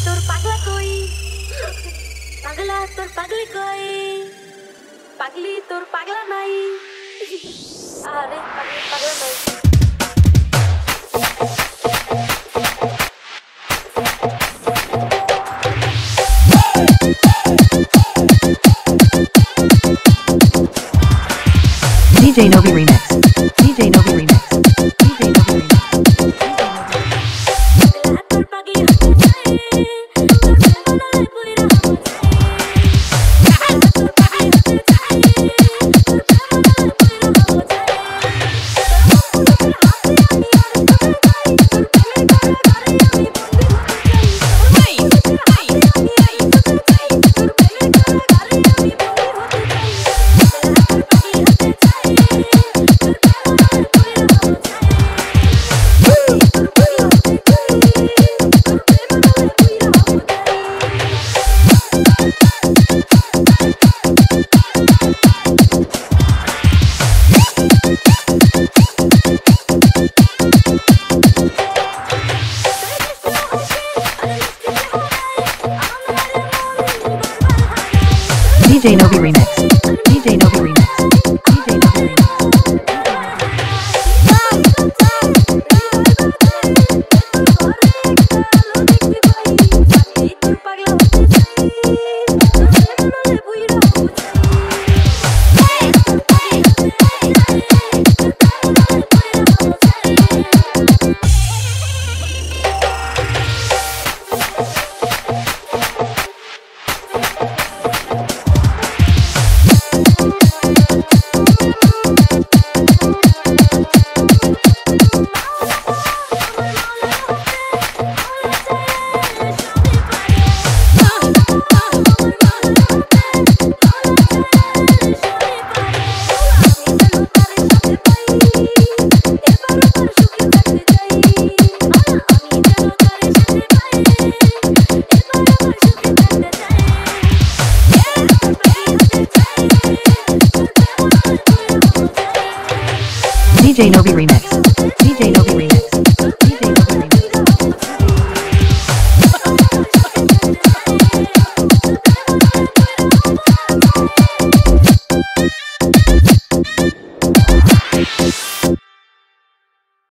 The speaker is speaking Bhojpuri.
तोर पागला कोई पागला तोर पागली कोई पागली तोर पागला नहीं अरे पागली पागला नहीं DJ Novi Remix. DJ Novi Remix. DJ Novi Remix. DJ Novi Remix. DJ Novi Remix. DJ Novi Remix. DJ Novi Remix.